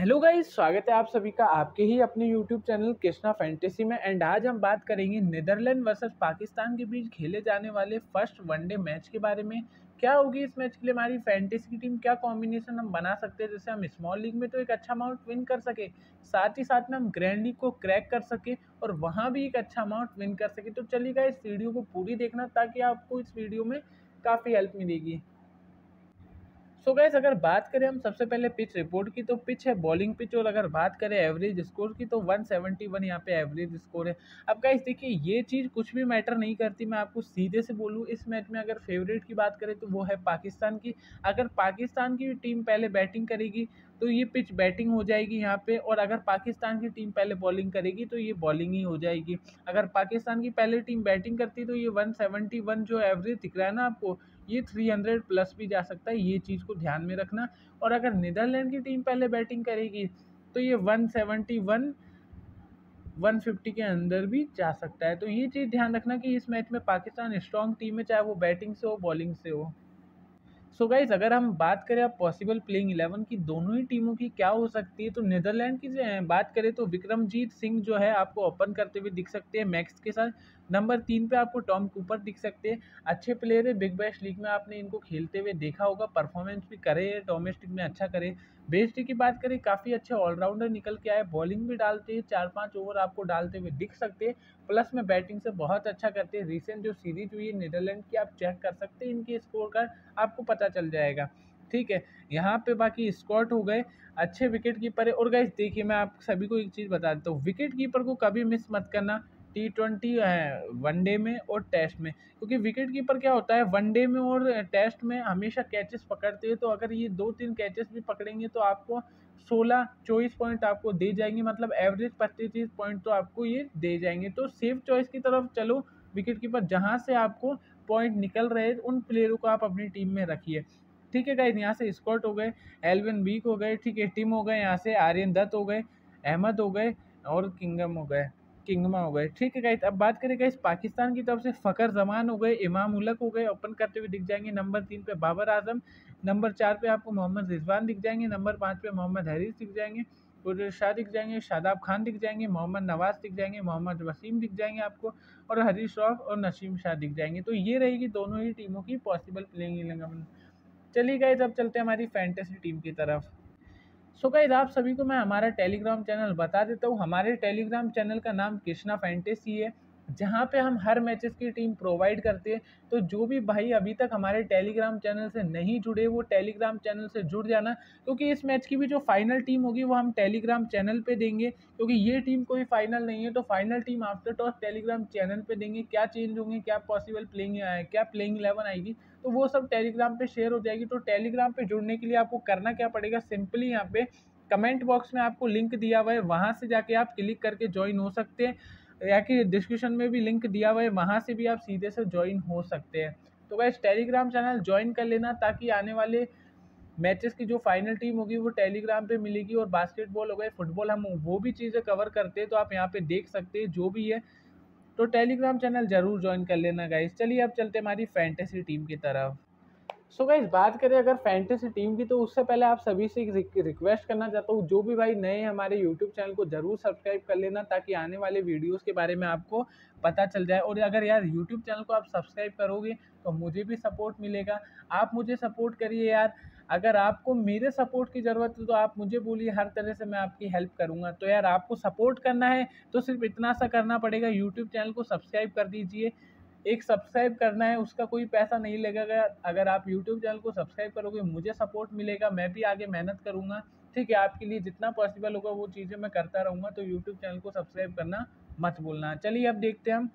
Hello guys, स्वागत है आप सभी का आपके ही अपने यूट्यूब चैनल कृष्णा फैंटेसी में। एंड आज हम बात करेंगे नीदरलैंड वर्सेस पाकिस्तान के बीच खेले जाने वाले फर्स्ट वनडे मैच के बारे में। क्या होगी इस मैच के लिए हमारी फैंटेसी की टीम, क्या कॉम्बिनेशन हम बना सकते हैं जिससे हम स्मॉल लीग में तो एक अच्छा अमाउंट विन कर सके, साथ ही साथ में हम ग्रैंड लीग को क्रैक कर सके और वहाँ भी एक अच्छा अमाउंट विन कर सके। तो चलिएगा इस वीडियो को पूरी देखना ताकि आपको इस वीडियो में काफ़ी हेल्प मिलेगी। सो गाइस, अगर बात करें हम सबसे पहले पिच रिपोर्ट की, तो पिच है बॉलिंग पिच। और अगर बात करें एवरेज स्कोर की, तो 171 यहाँ पे एवरेज स्कोर है। अब गाइस देखिए, ये चीज़ कुछ भी मैटर नहीं करती। मैं आपको सीधे से बोलूँ, इस मैच में अगर फेवरेट की बात करें तो वो है पाकिस्तान की। अगर पाकिस्तान की टीम पहले बैटिंग करेगी तो ये पिच बैटिंग हो जाएगी यहाँ पे, और अगर पाकिस्तान की टीम पहले बॉलिंग करेगी तो ये बॉलिंग ही हो जाएगी। अगर पाकिस्तान की पहले टीम बैटिंग करती तो ये 171 जो एवरेज दिख रहा है ना आपको, ये 300 प्लस भी जा सकता है, ये चीज़ को ध्यान में रखना। और अगर नीदरलैंड की टीम पहले बैटिंग करेगी तो ये 171 150 के अंदर भी जा सकता है। तो ये चीज़ ध्यान रखना कि इस मैच में पाकिस्तान स्ट्रॉन्ग टीम है, चाहे वो बैटिंग से हो बॉलिंग से हो। सो गाइज, अगर हम बात करें अब पॉसिबल प्लेइंग 11 की दोनों ही टीमों की क्या हो सकती है, तो नीदरलैंड की बात करें तो विक्रमजीत सिंह जो है आपको ओपन करते हुए दिख सकते हैं मैक्स के साथ। नंबर 3 पे आपको टॉम कूपर दिख सकते हैं। अच्छे प्लेयर है, बिग बैश लीग में आपने इनको खेलते हुए देखा होगा, परफॉर्मेंस भी करे, डोमेस्टिक में अच्छा करे। बेस्ट की बात करें, काफ़ी अच्छे ऑलराउंडर निकल के आए, बॉलिंग भी डालते हैं, 4-5 ओवर आपको डालते हुए दिख सकते हैं। प्लस में बैटिंग से बहुत अच्छा करते हैं। रिसेंट जो सीरीज हुई है नीदरलैंड की, आप चेक कर सकते हैं, इनके स्कोर कार्ड आपको पता चल जाएगा। ठीक है, यहाँ पे बाकी स्कॉट हो गए, अच्छे विकेट कीपर है। और गाइस देखिए, मैं आप सभी को एक चीज़ बता देता हूँ, विकेट कीपर को कभी मिस मत करना T20 वनडे में और टेस्ट में, क्योंकि विकेट कीपर क्या होता है, वनडे में और टेस्ट में हमेशा कैचेस पकड़ते हैं। तो अगर ये 2-3 कैचेस भी पकड़ेंगे तो आपको 16-24 पॉइंट आपको दे जाएंगे, मतलब एवरेज 25-30 पॉइंट तो आपको ये दे जाएंगे। तो सेफ चॉइस की तरफ चलो, विकेट कीपर जहाँ से आपको पॉइंट निकल रहे हैं उन प्लेयरों को आप अपनी टीम में रखिए। ठीक है गाइस, यहाँ से स्कॉट हो गए, एल्विन वीक हो गए, ठीक है, टिम हो गए, यहाँ से आर्यन दत्त हो गए, अहमद हो गए और किंगमा हो गए। ठीक है गाइस, अब बात करें गाइस पाकिस्तान की तरफ से, फ़खर जमान हो गए, इमाम उलक हो गए, ओपन करते हुए दिख जाएंगे। नंबर 3 पे बाबर आजम, नंबर 4 पे आपको मोहम्मद रिजवान दिख जाएंगे, नंबर 5 पे मोहम्मद हरीस दिख जाएंगे, कुरैश शाह दिख जाएंगे, शादाब खान दिख जाएंगे, मोहम्मद नवाज दिख जाएंगे, मोहम्मद वसीम दिख जाएंगे आपको, और हरीश रौफ और नसीम शाह दिख जाएंगे। तो ये रहेगी दोनों ही टीमों की पॉसिबल प्लेइंग 11। चलिए गाइस, अब चलते हैं हमारी फैंटेसी टीम की तरफ। सो गाइस, आप सभी को मैं हमारा टेलीग्राम चैनल बता देता हूँ। हमारे टेलीग्राम चैनल का नाम कृष्णा फैंटेसी है, जहाँ पे हम हर मैचेस की टीम प्रोवाइड करते हैं। तो जो भी भाई अभी तक हमारे टेलीग्राम चैनल से नहीं जुड़े, वो टेलीग्राम चैनल से जुड़ जाना, क्योंकि इस मैच की भी जो फाइनल टीम होगी वो हम टेलीग्राम चैनल पे देंगे। क्योंकि ये टीम कोई फाइनल नहीं है, तो final team after toss Telegram channel पे देंगे। क्या चेंज होंगे, क्या पॉसिबल प्लेइंग क्या प्लेइंग 11 आएगी, तो वो सब टेलीग्राम पे शेयर हो जाएगी। तो टेलीग्राम पे जुड़ने के लिए आपको करना क्या पड़ेगा, सिंपली यहाँ पे कमेंट बॉक्स में आपको लिंक दिया हुआ है, वहाँ से जाके आप क्लिक करके ज्वाइन हो सकते हैं, या कि डिस्क्रिप्शन में भी लिंक दिया हुआ है, वहाँ से भी आप सीधे से ज्वाइन हो सकते हैं। तो गाइस, टेलीग्राम चैनल ज्वाइन कर लेना, ताकि आने वाले मैचेस की जो फाइनल टीम होगी वो टेलीग्राम पे मिलेगी। और बास्केटबॉल हो गए, फुटबॉल, हम वो भी चीज़ें कवर करते हैं, तो आप यहाँ पे देख सकते हैं जो भी है। तो टेलीग्राम चैनल जरूर ज्वाइन कर लेना गाइस। चलिए अब चलते हैं हमारी फैंटेसी टीम की तरफ। सो गाइस, बात करें अगर फैंटेसी टीम की, तो उससे पहले आप सभी से एक रिक्वेस्ट करना चाहता हूँ, जो भी भाई नए हैं हमारे यूट्यूब चैनल को जरूर सब्सक्राइब कर लेना, ताकि आने वाले वीडियोस के बारे में आपको पता चल जाए। और अगर यार यूट्यूब चैनल को आप सब्सक्राइब करोगे तो मुझे भी सपोर्ट मिलेगा। आप मुझे सपोर्ट करिए यार। अगर आपको मेरे सपोर्ट की ज़रूरत है तो आप मुझे बोलिए, हर तरह से मैं आपकी हेल्प करूँगा। तो यार, आपको सपोर्ट करना है तो सिर्फ इतना सा करना पड़ेगा, यूट्यूब चैनल को सब्सक्राइब कर दीजिए। एक सब्सक्राइब करना है, उसका कोई पैसा नहीं लगेगा। अगर आप यूट्यूब चैनल को सब्सक्राइब करोगे, मुझे सपोर्ट मिलेगा, मैं भी आगे मेहनत करूँगा। ठीक है, आपके लिए जितना पॉसिबल होगा वो चीज़ें मैं करता रहूँगा। तो यूट्यूब चैनल को सब्सक्राइब करना मत भूलना। चलिए अब देखते हैं हम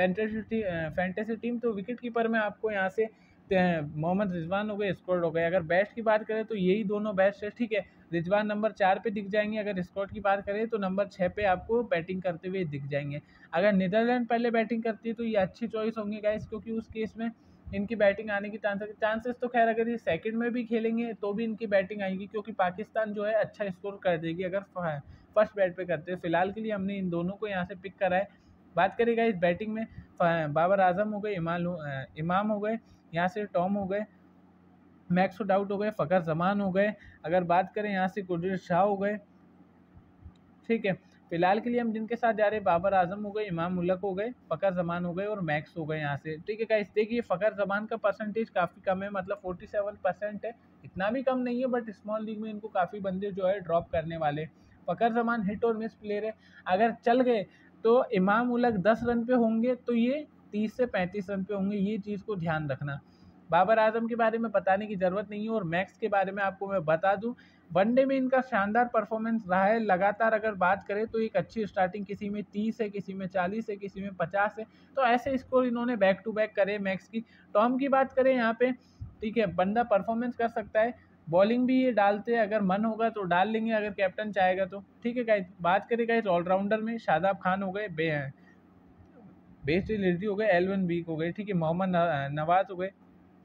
फैंटेसी टीम। तो विकेट कीपर में आपको यहाँ से मोहम्मद रिजवान हो गए, स्कॉट हो गए। अगर बेस्ट की बात करें तो यही दोनों बेस्ट है। ठीक है, रिजवान नंबर 4 पे दिख जाएंगे। अगर स्कॉट की बात करें तो नंबर 6 पे आपको बैटिंग करते हुए दिख जाएंगे। अगर नीदरलैंड पहले बैटिंग करती है तो ये अच्छी चॉइस होंगे गाइस, क्योंकि उस केस में इनकी बैटिंग आने की चांसेस तो खैर, अगर ये सेकंड में भी खेलेंगे तो भी इनकी बैटिंग आएगी, क्योंकि पाकिस्तान जो है अच्छा स्कोर कर देगी अगर फर्स्ट बैट पे करते हैं। फिलहाल के लिए हमने इन दोनों को यहाँ से पिक करा है। बात करेगा इस बैटिंग में, बाबर आजम हो गए, इमाम हो गए, यहाँ से टॉम हो गए, मैक्स डाउट हो गए, फ़खर जमान हो गए। अगर बात करें यहाँ से कुरैश शाह हो गए, ठीक है। फिलहाल के लिए हम जिनके साथ जा रहे हैं बाबर आजम हो गए, इमाम उलक हो गए, फ़खर जमान हो गए और मैक्स हो गए यहाँ से। ठीक है गाइस, देखिए फ़खर जमान का परसेंटेज काफ़ी कम है, मतलब 47% है, इतना भी कम नहीं है, बट स्मॉल लीग में इनको काफ़ी बंदे जो है ड्रॉप करने वाले। फ़खर जमान हिट और मिस प्लेयर है, अगर चल गए तो इमाम उलक 10 रन पे होंगे तो ये 30 से 35 रन पे होंगे, ये चीज़ को ध्यान रखना। बाबर आजम के बारे में बताने की ज़रूरत नहीं है, और मैक्स के बारे में आपको मैं बता दूं, वनडे में इनका शानदार परफॉर्मेंस रहा है लगातार। अगर बात करें तो एक अच्छी स्टार्टिंग, किसी में 30 है, किसी में 40 है, किसी में 50 है, तो ऐसे स्कोर इन्होंने बैक टू बैक करे मैक्स की। टॉम की बात करें यहाँ पे, ठीक है, बंदा परफॉर्मेंस कर सकता है, बॉलिंग भी ये डालते हैं, अगर मन होगा तो डाल लेंगे, अगर कैप्टन चाहेगा तो। ठीक है गाइस, बात करें गाइस ऑलराउंडर में, शादाब खान हो गए, बेस्ट एलिटी हो गए, एलवन वीक हो गए, ठीक है, मोहम्मद नवाज हो गए।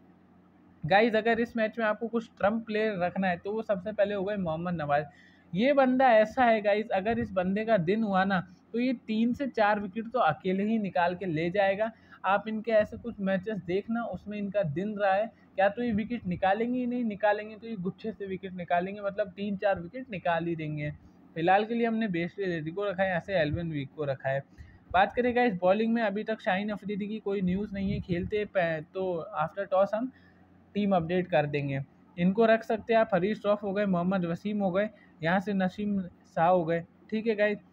गाइज अगर इस मैच में आपको कुछ ट्रम्प प्लेयर रखना है तो वो सबसे पहले हो गए मोहम्मद नवाज। ये बंदा ऐसा है गाइज, अगर इस बंदे का दिन हुआ ना तो ये 3 से 4 विकेट तो अकेले ही निकाल के ले जाएगा। आप इनके ऐसे कुछ मैचेस देखना, उसमें इनका दिन रहा है, क्या तो ये विकेट निकालेंगे ही नहीं, निकालेंगे तो ये गुच्छे से विकेट निकालेंगे, मतलब 3-4 विकेट निकाल ही देंगे। फिलहाल के लिए हमने बेस्ट रेडी को रखा है, ऐसे एल्विन वीक को रखा है। बात करें गाइस बॉलिंग में, अभी तक शाहीन अफरीदी की कोई न्यूज़ नहीं है, खेलते तो आफ्टर टॉस हम टीम अपडेट कर देंगे। इनको रख सकते हैं आप, हरीश रॉफ हो गए, मोहम्मद वसीम हो गए, यहाँ से नसीम शाह हो गए। ठीक है गाइस,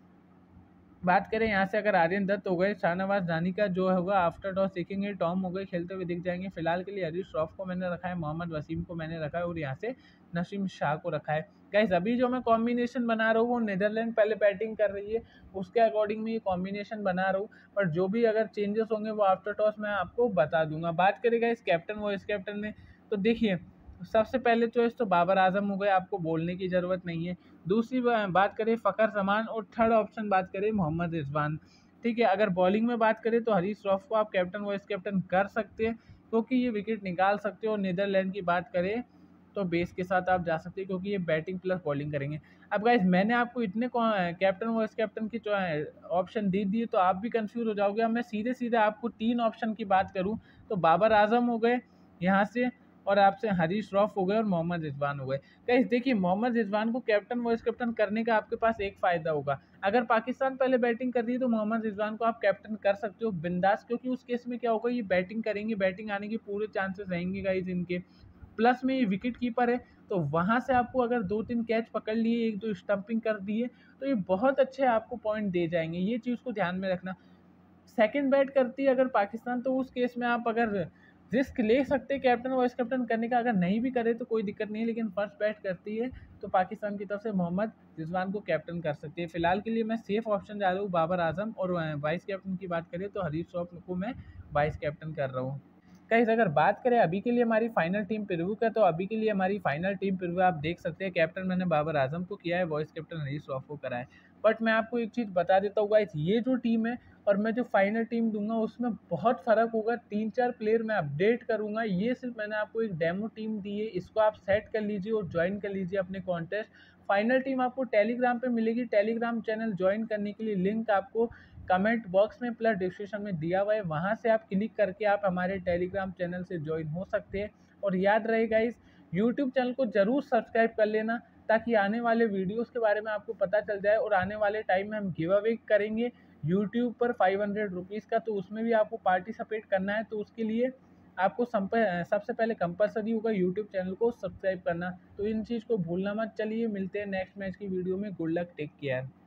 बात करें यहाँ से अगर आर्यन दत्त हो गए, शाहनवाज रानी का जो होगा आफ्टर टॉस देखेंगे, टॉम हो गए, खेलते हुए दिख जाएंगे। फिलहाल के लिए हरीश रॉफ को मैंने रखा है, मोहम्मद वसीम को मैंने रखा है और यहाँ से नसीम शाह को रखा है। गाइस अभी जो मैं कॉम्बिनेशन बना रहा हूँ वो नीदरलैंड पहले बैटिंग कर रही है, उसके अकॉर्डिंग में ये कॉम्बिनेशन बना रहा हूँ, पर जो भी अगर चेंजेस होंगे वो आफ्टर टॉस मैं आपको बता दूंगा। बात करेगा इस कैप्टन वाइस कैप्टन में, तो देखिए सबसे पहले चॉइस तो बाबर आजम हो गए, आपको बोलने की ज़रूरत नहीं है। दूसरी बात करें फ़खर जमान, और थर्ड ऑप्शन बात करें मोहम्मद रिजवान। ठीक है, अगर बॉलिंग में बात करें तो हरीश रॉफ को आप कैप्टन वाइस कैप्टन कर सकते हैं, क्योंकि ये विकेट निकाल सकते हो। और नीदरलैंड की बात करें तो बेस के साथ आप जा सकते हैं, क्योंकि ये बैटिंग प्लस बॉलिंग करेंगे। अब गाइस मैंने आपको इतने कैप्टन वाइस कैप्टन की ऑप्शन दे दिए तो आप भी कंफ्यूज हो जाओगे। अब मैं सीधे सीधे आपको 3 ऑप्शन की बात करूं तो बाबर आजम हो गए यहाँ से, और आपसे हरीश रॉफ हो गए और मोहम्मद रिजवान हो गए। गाइस देखिए मोहम्मद रिजवान को कैप्टन वाइस कैप्टन करने का आपके पास एक फ़ायदा होगा, अगर पाकिस्तान पहले बैटिंग कर रही है तो मोहम्मद रिजवान को आप कैप्टन कर सकते हो बिंदास, क्योंकि उस केस में क्या होगा, ये बैटिंग करेंगे, बैटिंग आने के पूरे चांसेस रहेंगे गाइस इनके। प्लस में ये विकेट कीपर है, तो वहाँ से आपको अगर 2-3 कैच पकड़ लिए, 1-2 स्टंपिंग कर दिए, तो ये बहुत अच्छे आपको पॉइंट दे जाएंगे, ये चीज़ को ध्यान में रखना। सेकंड बैट करती है अगर पाकिस्तान, तो उस केस में आप अगर रिस्क ले सकते हैं कैप्टन वाइस कैप्टन करने का, अगर नहीं भी करे तो कोई दिक्कत नहीं है, लेकिन फर्स्ट बैट करती है तो पाकिस्तान की तरफ से मोहम्मद रिजवान को कैप्टन कर सकती है। फिलहाल के लिए मैं सेफ ऑप्शन जा रहा हूँ बाबर आजम, और वाइस कैप्टन की बात करें तो हरीश रॉफ को मैं वाइस कैप्टन कर रहा हूँ। गाइस अगर बात करें अभी के लिए हमारी फाइनल टीम प्रीव्यू का, तो अभी के लिए हमारी फाइनल टीम प्रीव्यू आप देख सकते हैं। कैप्टन मैंने बाबर आजम को किया है, वॉइस कैप्टन हरीश रॉफ को करा है। बट मैं आपको एक चीज़ बता देता हूँ गाइस, ये जो टीम है और मैं जो फाइनल टीम दूंगा उसमें बहुत फ़र्क होगा, 3-4 प्लेयर मैं अपडेट करूंगा। ये सिर्फ मैंने आपको एक डेमो टीम दी है, इसको आप सेट कर लीजिए और ज्वाइन कर लीजिए अपने कॉन्टेस्ट। फाइनल टीम आपको टेलीग्राम पे मिलेगी, टेलीग्राम चैनल ज्वाइन करने के लिए लिंक आपको कमेंट बॉक्स में प्लस डिस्क्रिप्शन में दिया हुआ है, वहाँ से आप क्लिक करके आप हमारे टेलीग्राम चैनल से ज्वाइन हो सकते हैं। और याद रहेगा इस यूट्यूब चैनल को ज़रूर सब्सक्राइब कर लेना, ताकि आने वाले वीडियोस के बारे में आपको पता चल जाए। और आने वाले टाइम में हम गिव अवे करेंगे यूट्यूब पर 500 रुपीज़ का, तो उसमें भी आपको पार्टिसिपेट करना है, तो उसके लिए आपको सबसे पहले कंपलसरी होगा यूट्यूब चैनल को सब्सक्राइब करना। तो इन चीज़ को भूलना मत। चलिए मिलते हैं नेक्स्ट मैच की वीडियो में, गुड लक, टेक केयर।